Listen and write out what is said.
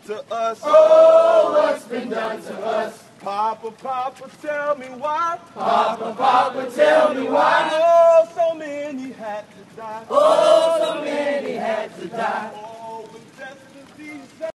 to us? Oh, what's been done to us? Papa, Papa, tell me why. Papa, Papa, tell me why. Oh, so many had to die. Oh, so many had to die. Oh, when justice